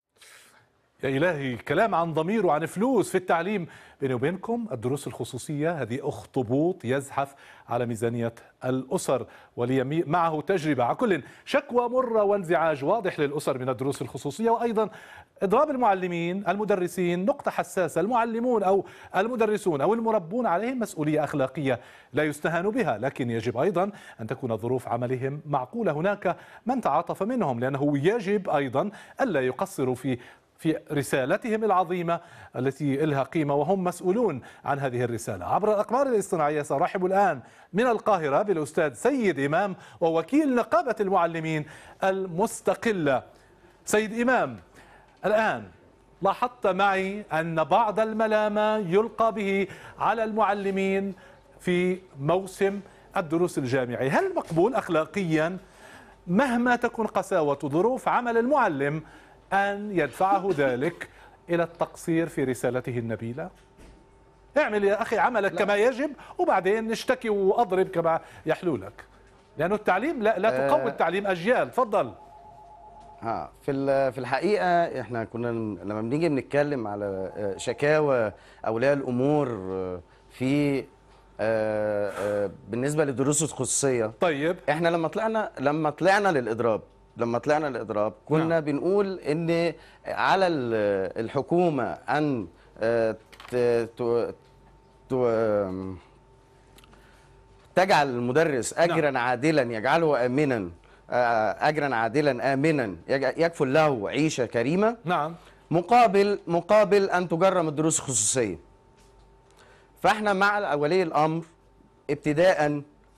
يا إلهي، كلام عن ضمير وعن فلوس في التعليم. بيني وبينكم الدروس الخصوصية هذه أخطبوط يزحف على ميزانية الأسر، ولي معه تجربة. على كل شكوى مرة وانزعاج واضح للأسر من الدروس الخصوصية، وأيضا إضراب المعلمين المدرسين نقطة حساسة. المعلمون أو المدرسون أو المربون عليهم مسؤولية أخلاقية لا يستهان بها، لكن يجب أيضا أن تكون ظروف عملهم معقولة. هناك من تعاطف منهم، لأنه يجب أيضا ألا يقصروا في رسالتهم العظيمة التي لها قيمة، وهم مسؤولون عن هذه الرسالة. عبر الأقمار الاصطناعية سأرحب الآن من القاهرة بالأستاذ سيد إمام، ووكيل نقابة المعلمين المستقلة. سيد إمام، الآن لاحظت معي أن بعض الملامة يلقى به على المعلمين في موسم الدروس الجامعي. هل مقبول أخلاقيا مهما تكون قساوة ظروف عمل المعلم أن يدفعه ذلك إلى التقصير في رسالته النبيلة؟ اعمل يا أخي عملك كما يجب وبعدين نشتكي وأضرب كما يحلو لك، لأنه التعليم لا تقوي التعليم أجيال. تفضل. في الحقيقة احنا كنا لما بنيجي بنتكلم على شكاوى أولياء الأمور في بالنسبة للدروس الخصوصية. طيب احنا لما طلعنا للإضراب كنا بنقول ان على الحكومة ان تجعل المدرس أجرا عادلا يجعله آمنا، أجرا عادلا آمنا يكفل له عيشة كريمة. نعم. مقابل أن تجرم الدروس الخصوصية. فاحنا مع ولي الأمر ابتداء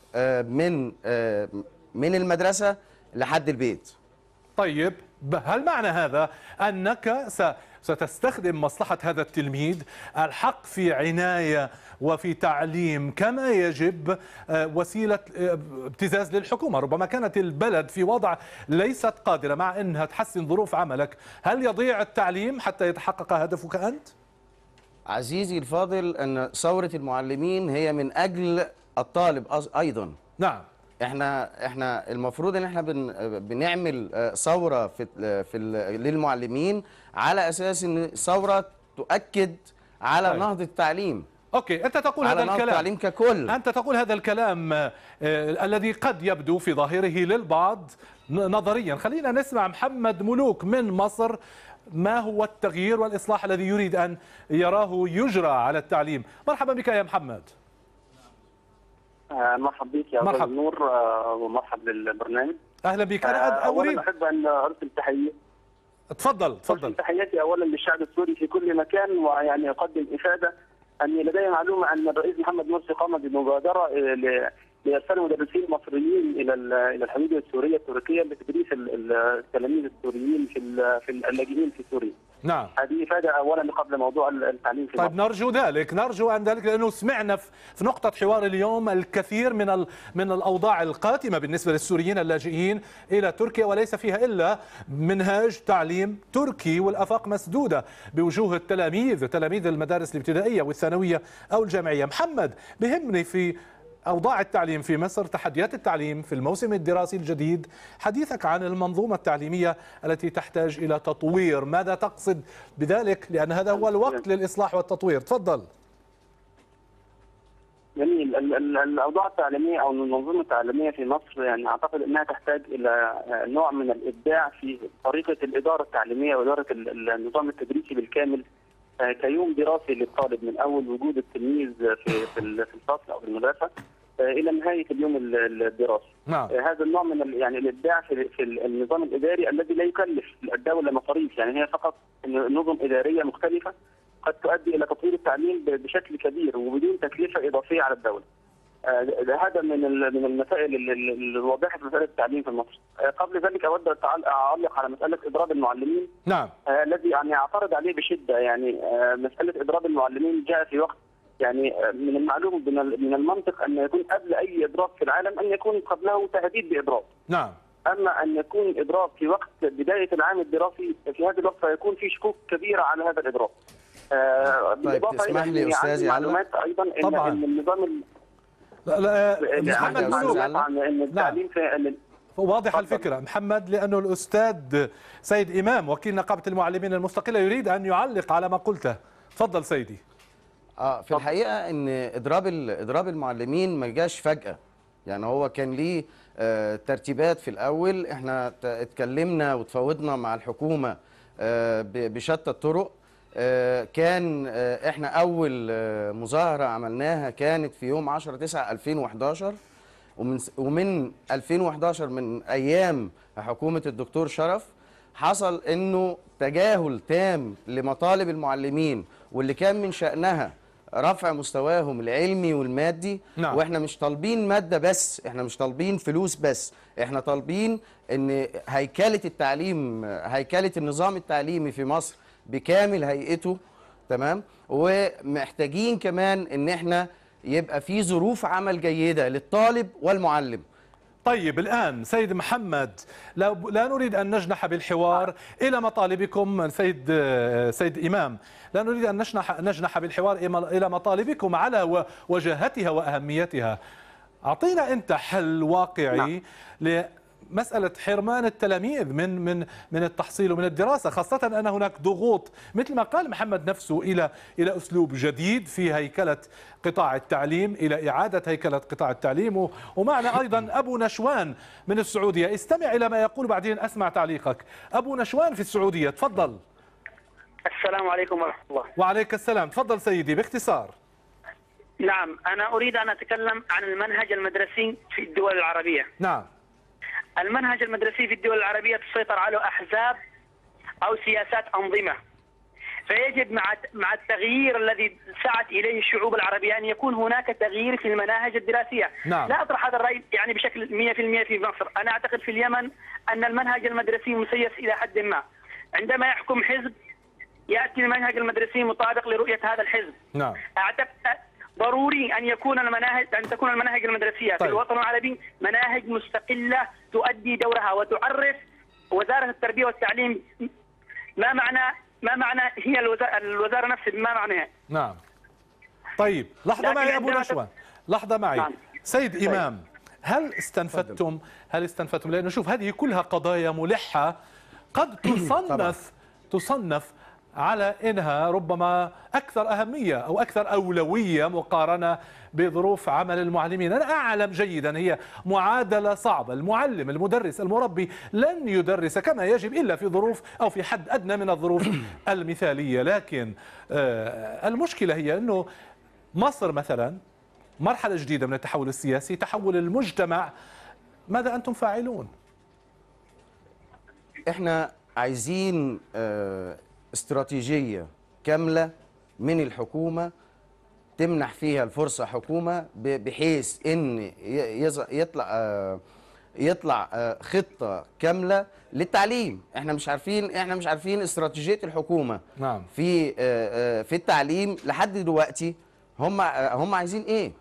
من المدرسة لحد البيت. طيب هل معنى هذا أنك ستستخدم مصلحة هذا التلميذ الحق في عناية وفي تعليم كما يجب وسيلة ابتزاز للحكومة؟ ربما كانت البلد في وضع ليست قادرة مع أنها تحسن ظروف عملك، هل يضيع التعليم حتى يتحقق هدفك أنت؟ عزيزي الفاضل، أن ثورة المعلمين هي من أجل الطالب أيضا. نعم. احنا المفروض ان احنا بنعمل ثوره للمعلمين على اساس ان ثوره تؤكد على نهضه التعليم. اوكي، انت تقول هذا الكلام، التعليم ككل. انت تقول هذا الكلام الذي قد يبدو في ظاهره للبعض نظريا. خلينا نسمع محمد ملوك من مصر، ما هو التغيير والاصلاح الذي يريد ان يراه يجرى على التعليم؟ مرحبا بك يا محمد. مرحبا بك يا أستاذ نور، ومرحبا بالبرنامج. اهلا بك. انا اريد احب ان ارسل تحيه. تفضل. ارسل تحياتي اولا للشعب السوري في كل مكان، ويعني اقدم افاده اني لدي معلومه ان الرئيس محمد مرسي قام بمبادره لارسال مدرسين مصريين الى الحدود السوريه التركيه لتدريس التلاميذ السوريين في اللاجئين في سوريا. نعم. هذه افاده اولا قبل موضوع التعليم في طيب مصر. نرجو ان ذلك، لانه سمعنا في نقطه حوار اليوم الكثير من الاوضاع القاتمه بالنسبه للسوريين اللاجئين الى تركيا، وليس فيها الا منهاج تعليم تركي، والافاق مسدوده بوجوه تلاميذ المدارس الابتدائيه والثانويه او الجامعيه. محمد، بهمني في أوضاع التعليم في مصر، تحديات التعليم في الموسم الدراسي الجديد، حديثك عن المنظومة التعليمية التي تحتاج إلى تطوير، ماذا تقصد بذلك؟ لأن هذا هو الوقت للإصلاح والتطوير. تفضل. جميل. الأوضاع التعليمية أو المنظومة التعليمية في مصر يعني أعتقد أنها تحتاج إلى نوع من الإبداع في طريقة الإدارة التعليمية وإدارة النظام التدريسي بالكامل كيوم دراسي للطالب من اول وجود التلميذ في الفصل او في المدرسه الى نهايه اليوم الدراسي. نعم. هذا النوع من يعني الابداع في النظام الاداري الذي لا يكلف الدوله مصاريف، يعني هي فقط نظم اداريه مختلفه قد تؤدي الى تطوير التعليم بشكل كبير وبدون تكلفه اضافيه على الدوله. هذا من المسائل الواضحه في مساله التعليم في مصر. قبل ذلك اود اعلق على مساله اضراب المعلمين. نعم. الذي يعني اعترض عليه بشده، يعني مساله اضراب المعلمين جاء في وقت يعني من المعلوم من المنطق ان يكون قبل اي اضراب في العالم ان يكون قبله تهديد باضراب. نعم. اما ان يكون اضراب في وقت بدايه العام الدراسي، في هذا الوقت سيكون في شكوك كبيره على هذا الاضراب. طيب تسمح لي استاذي معلومات ايضا ان النظام محمد ملوك. نعم. واضح الفكرة محمد، لأنه الأستاذ سيد إمام وكيل نقابة المعلمين المستقلة يريد أن يعلق على ما قلته. تفضل سيدي. في الحقيقة أن إضراب المعلمين ما جاش فجأة، يعني هو كان ليه ترتيبات في الأول. احنا اتكلمنا وتفاوضنا مع الحكومة بشتى الطرق. كان احنا اول مظاهرة عملناها كانت في يوم 10/9/2011، ومن 2011 من ايام حكومة الدكتور شرف حصل انه تجاهل تام لمطالب المعلمين، واللي كان من شأنها رفع مستواهم العلمي والمادي. نعم. واحنا مش طالبين مادة بس، احنا مش طالبين فلوس بس، احنا طالبين ان هيكلة التعليم، هيكلة النظام التعليمي في مصر بكامل هيئته، تمام، ومحتاجين كمان ان احنا يبقى في ظروف عمل جيدة للطالب والمعلم. طيب الآن سيد محمد، لا نريد أن نجنح بالحوار إلى مطالبكم. سيد إمام، لا نريد أن نجنح بالحوار إلى مطالبكم على وجاهتها وأهميتها. أعطينا أنت حل واقعي لمسألة حرمان التلاميذ من التحصيل ومن الدراسة، خاصة أن هناك ضغوط مثل ما قال محمد نفسه إلى أسلوب جديد في هيكلة قطاع التعليم، إلى إعادة هيكلة قطاع التعليم. ومعنا أيضا أبو نشوان من السعودية. استمع إلى ما يقول بعدين أسمع تعليقك. أبو نشوان في السعودية، تفضل. السلام عليكم ورحمة الله. وعليك السلام، تفضل سيدي باختصار. نعم، أنا أريد أن أتكلم عن المنهج المدرسي في الدول العربية. نعم. المنهج المدرسي في الدول العربية تسيطر عليه أحزاب أو سياسات أنظمة، فيجب مع التغيير الذي سعت إليه الشعوب العربية أن يكون هناك تغيير في المناهج الدراسية. نعم. لا أطرح هذا الرأي يعني بشكل 100% في مصر. أنا أعتقد في اليمن أن المنهج المدرسي مسيس إلى حد ما. عندما يحكم حزب يأتي المنهج المدرسي مطابق لرؤية هذا الحزب. نعم. أعتقد ضروري أن تكون المناهج المدرسية في الوطن العربي مناهج مستقلة تؤدي دورها وتعرف وزارة التربية والتعليم ما معنى هي الوزارة نفسها بما معناها. نعم. طيب لحظة معي أبو نشوان، لحظة معي. نعم. سيد إمام، هل استنفدتم لأنه شوف هذه كلها قضايا ملحة قد تصنف على إنها ربما أكثر أهمية أو أكثر أولوية مقارنة بظروف عمل المعلمين. أنا أعلم جيدا هي معادلة صعبة، المعلم المدرس المربي لن يدرس كما يجب إلا في ظروف أو في حد أدنى من الظروف المثالية، لكن المشكلة هي أنه مصر مثلا مرحلة جديدة من التحول السياسي، تحول المجتمع. ماذا أنتم فاعلون؟ إحنا عايزين استراتيجية كاملة من الحكومة تمنح فيها الفرصة حكومة بحيث ان يطلع خطة كاملة للتعليم. احنا مش عارفين استراتيجية الحكومة. نعم. في التعليم لحد دلوقتي هم عايزين ايه؟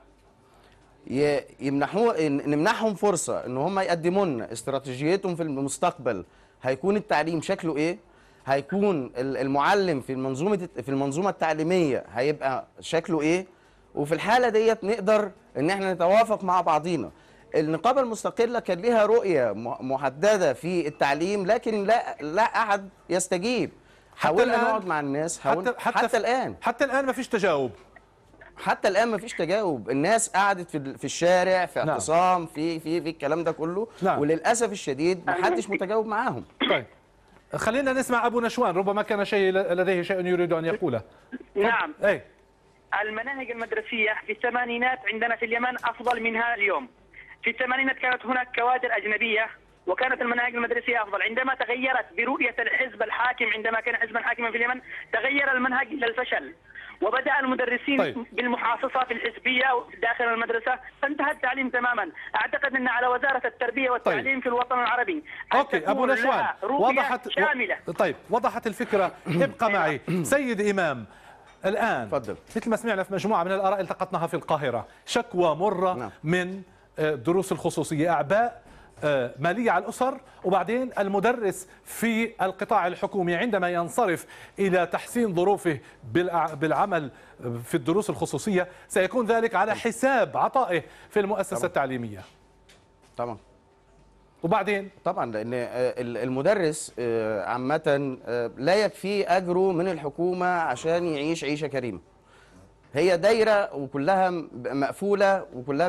نمنحهم فرصة ان هم يقدموا لنا استراتيجيتهم في المستقبل. هيكون التعليم شكله ايه؟ هيكون المعلم في المنظومة التعليمية هيبقى شكله ايه؟ وفي الحالة ديت نقدر ان احنا نتوافق مع بعضينا. النقابة المستقلة كان لها رؤية محددة في التعليم، لكن لا أحد يستجيب. حاولنا نقعد مع الناس حتى الآن ما فيش تجاوب. حتى الآن ما فيش تجاوب. الناس قعدت في الشارع في اعتصام في الكلام ده كله. نعم. وللأسف الشديد ما حدش متجاوب معاهم. طيب خلينا نسمع أبو نشوان، ربما كان لديه شيء يريد أن يقوله. نعم. أي المناهج المدرسية في الثمانينات عندنا في اليمن أفضل منها اليوم. في الثمانينات كانت هناك كوادر أجنبية وكانت المناهج المدرسية أفضل. عندما تغيرت برؤية الحزب الحاكم، عندما كان حزبا حاكما في اليمن، تغير المنهج إلى الفشل وبدأ المدرسين بالمحاصصة في الحزبية داخل المدرسة، فانتهى التعليم تماما. أعتقد أن على وزارة التربية والتعليم في الوطن العربي أوكي أبو نشوان شاملة. طيب وضحت الفكرة. ابقى معي سيد إمام. الآن فضل. مثل ما سمعنا في مجموعة من الآراء التقطناها في القاهرة، شكوى مرة من الدروس الخصوصية، أعباء مالية على الأسر، وبعدين المدرس في القطاع الحكومي عندما ينصرف إلى تحسين ظروفه بالعمل في الدروس الخصوصية سيكون ذلك على حساب عطائه في المؤسسة التعليمية. طبعا. وبعدين طبعا لأن المدرس عامة لا يكفي أجره من الحكومة عشان يعيش عيشة كريمة. هي دايرة وكلها مقفولة وكلها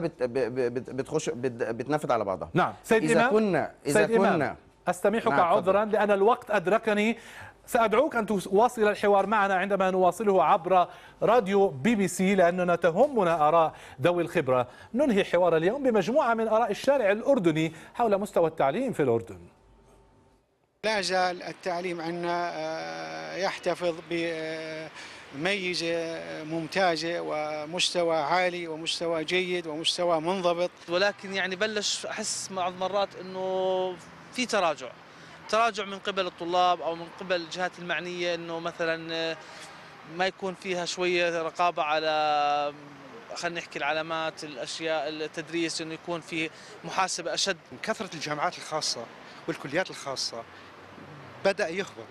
بتنفذ على بعضها. نعم. سيد إذا كنا أستميحك عذرا لأن الوقت أدركني. سأدعوك أن تواصل الحوار معنا عندما نواصله عبر راديو BBC، لأننا تهمنا آراء ذوي الخبرة. ننهي حوار اليوم بمجموعة من آراء الشارع الأردني حول مستوى التعليم في الأردن. لا زال التعليم عندنا يحتفظ ميزة ممتازة ومستوى عالي ومستوى جيد ومستوى منضبط. ولكن يعني بلش أحس بعض مرات أنه في تراجع من قبل الطلاب أو من قبل الجهات المعنية، أنه مثلا ما يكون فيها شوية رقابة على خلينا نحكي العلامات، الأشياء، التدريس، أنه يكون في محاسبة أشد. كثرة الجامعات الخاصة والكليات الخاصة بدأ يخبط،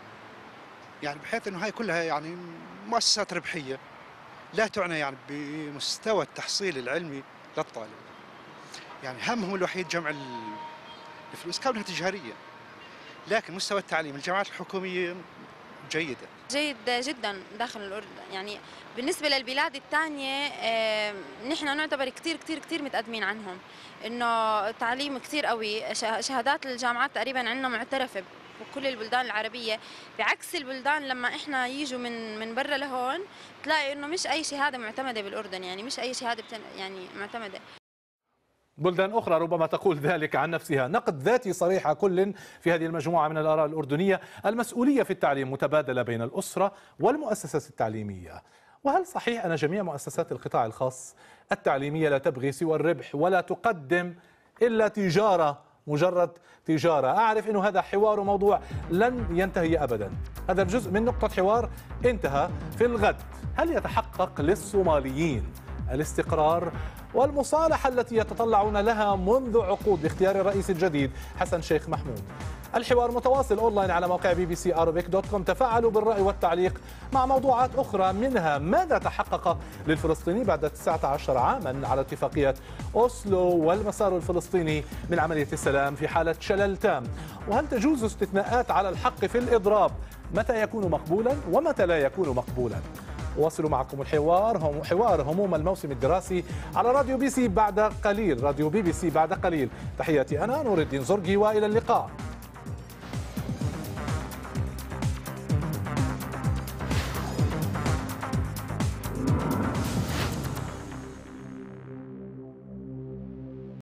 يعني بحيث أنه هاي كلها يعني مؤسسات ربحية لا تعنى يعني بمستوى التحصيل العلمي للطالب. يعني همهم الوحيد جمع الفلوس كونها تجارية، لكن مستوى التعليم الجامعات الحكومية جيدة جيد جدا داخل الأردن. يعني بالنسبة للبلاد الثانية نحن نعتبر كتير كتير كتير متقدمين عنهم، إنه تعليم كتير قوي، شهادات الجامعات تقريبا عندنا معترفة بكل البلدان العربية، بعكس البلدان لما احنا يجوا من برا لهون تلاقي إنه مش أي شهادة معتمدة بالأردن، يعني مش أي شهادة يعني معتمدة. بلدان أخرى ربما تقول ذلك عن نفسها. نقد ذاتي صريح كل في هذه المجموعة من الآراء الأردنية. المسؤولية في التعليم متبادلة بين الأسرة والمؤسسات التعليمية. وهل صحيح أن جميع مؤسسات القطاع الخاص التعليمية لا تبغي سوى الربح ولا تقدم إلا تجارة، مجرد تجارة؟ أعرف أنه هذا حوار وموضوع لن ينتهي أبدا. هذا الجزء من نقطة حوار انتهى. في الغد هل يتحقق للصوماليين الاستقرار والمصالحة التي يتطلعون لها منذ عقود باختيار الرئيس الجديد حسن شيخ محمود؟ الحوار متواصل أونلاين على موقع bbcarabic.com. تفاعلوا بالرأي والتعليق مع موضوعات أخرى، منها ماذا تحقق للفلسطيني بعد 19 عاما على اتفاقية أوسلو والمسار الفلسطيني من عملية السلام في حالة شلل تام، وهل تجوز استثناءات على الحق في الإضراب؟ متى يكون مقبولا ومتى لا يكون مقبولا؟ واصلوا معكم حوار هموم الموسم الدراسي على راديو بي سي بعد قليل. راديو BBC بعد قليل. تحياتي أنا نور الدين زرقي وإلى اللقاء.